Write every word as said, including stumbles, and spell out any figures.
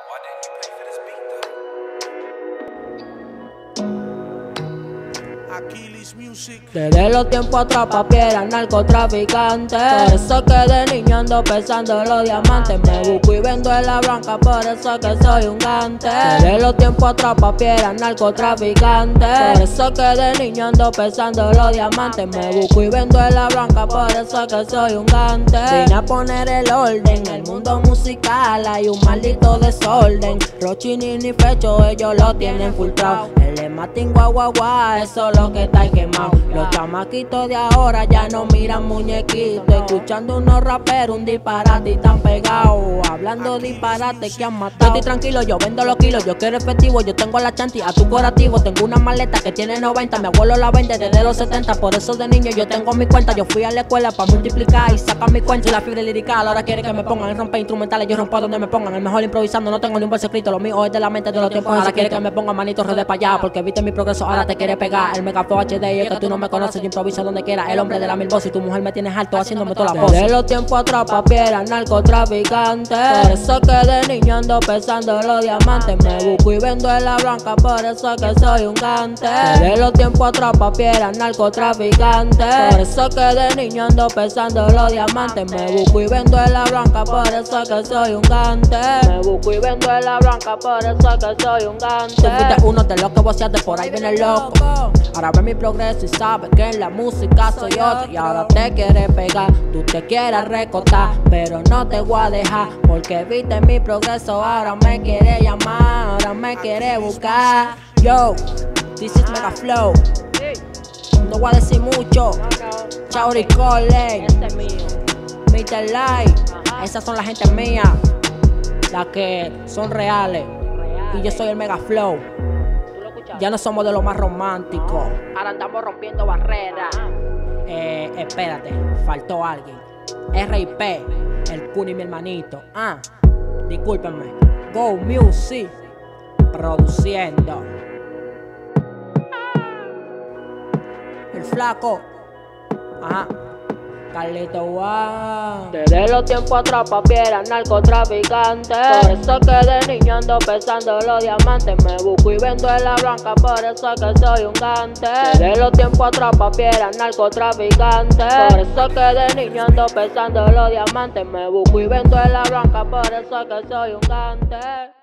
Why didn't you pay for this beat though? Achilles Music. Desde los tiempos atrás papi era narcotraficante. Por eso que de niño ando pesando los diamantes. Me busco y vendo en la blanca, por eso que soy un gante. Desde los tiempos atrás papi era narcotraficante. Por eso que de niño ando pesando los diamantes. Me busco y vendo en la blanca, por eso que soy un gante. Vine a poner el orden en el mundo musical, hay un maldito desorden. Rochi, Nini, Fecho, ellos lo tienen filtrado. El de Martín Guaguaguá, eso es lo que está quemado. Los chamaquitos de ahora ya no miran muñequitos, escuchando unos raperos un disparate y tan pegados, hablando disparates que han matado. Yo estoy tranquilo, yo vendo los kilos, yo quiero efectivo, yo tengo la chanti a tu curativo. Tengo una maleta que tiene noventa, mi abuelo la vende desde los setenta. Por eso de niño yo tengo mi cuenta, yo fui a la escuela para multiplicar y sacar mi cuenta. Y la fibra lirical ahora quiere que me pongan en romper instrumentales, yo rompo donde me pongan. El mejor improvisando, no tengo ni un verso escrito, lo mío es de la mente de los tiempos. Ahora quiere que me ponga manito redes para allá, porque viste mi progreso, ahora te quiere pegar. El Megaflow H D y es que tú no me conoces, yo improviso donde quiera. El hombre de la mil voces y tu mujer me tienes alto haciéndome toda la voz. Desde los tiempos atrás papi era narcotraficante. Por eso que de niño ando pesando los diamantes. Me busco y vendo en la blanca, por eso que soy un gante. Desde los tiempos atrás papi era narcotraficante. Por eso que de niño ando pesando los diamantes. Me busco y vendo en la blanca, por eso que soy un gante. Me busco y vendo en la blanca, por eso que soy un gante. Tú fuiste uno de los que voceaste, por ahí viene el loco. Ahora ve mi progreso y sabes que en la música soy otro. Y ahora te quieres pegar, tú te quieres recotar, pero no te voy a dejar, porque viste mi progreso. Ahora me quiere llamar, ahora me quiere buscar. Yo, this is Megaflow. No voy a decir mucho. Chauri Cole, mister Light. Esas son las gente mía, las que son reales. Y yo soy el Megaflow. Ya no somos de lo más románticos, ahora andamos rompiendo barreras. Eh, espérate, faltó alguien. R I P, el Kuni mi hermanito. Ah, discúlpenme. Go Music, produciendo. El flaco. Ajá. Carlito One. Desde los tiempos atrás papi era narcotraficante. Por eso que de niño ando pesando los diamantes. Me busco y vendo en la blanca, por eso que soy un gante. Desde los tiempos atrás papi era narcotraficante. Por eso que de niño ando pesando los diamantes. Me busco y vendo en la blanca, por eso que soy un gante.